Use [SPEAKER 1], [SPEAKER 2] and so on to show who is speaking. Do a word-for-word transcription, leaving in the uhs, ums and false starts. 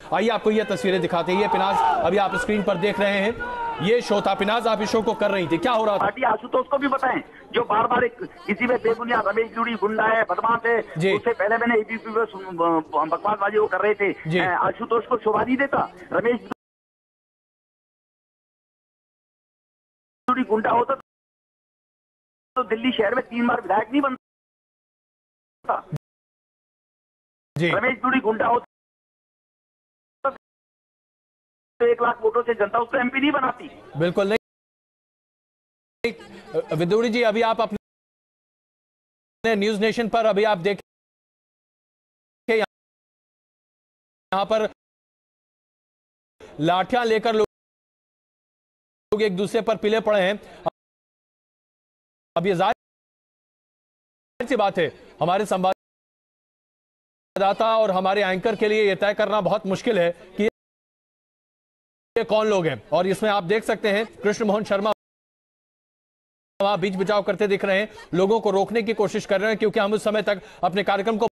[SPEAKER 1] आइए आपको ये तस्वीरें दिखाते हैं। ये पिनाज अभी आप स्क्रीन पर देख रहे हैं, ये शो था। पिनाज आप इस शो को कर रही थी, क्या हो रहा था?
[SPEAKER 2] पार्टी आशुतोष को भी बताएं, जो बार बार किसी में बेबुनियाद रमेश जुड़ी गुंडा है, बदमाश है। उससे पहले मैंने एबीपी में बकवासबाजी वो कर रहे थे, आशुतोष को शोभा नहीं देता। रमेश जुड़ी गुंडा होता तो दिल्ली शहर में तीन बार विधायक नहीं बनता। रमेश जुड़ी गुंडा होता तो एक लाख वोटों से जनता उसको एमपी नहीं बनाती।
[SPEAKER 1] बिल्कुल नहीं। विदुड़ी जी, अभी आप अपने न्यूज नेशन पर अभी आप देखें, यहां पर लाठियां लेकर लोग एक दूसरे पर पिले पड़े हैं। अब ये जाहिर सी बात है, हमारे संवाददाता और हमारे एंकर के लिए यह तय करना बहुत मुश्किल है कि ये कौन लोग हैं। और इसमें आप देख सकते हैं कृष्ण मोहन शर्मा वहां बीच बचाव करते दिख रहे हैं, लोगों को रोकने की कोशिश कर रहे हैं, क्योंकि हम उस समय तक अपने कार्यक्रम को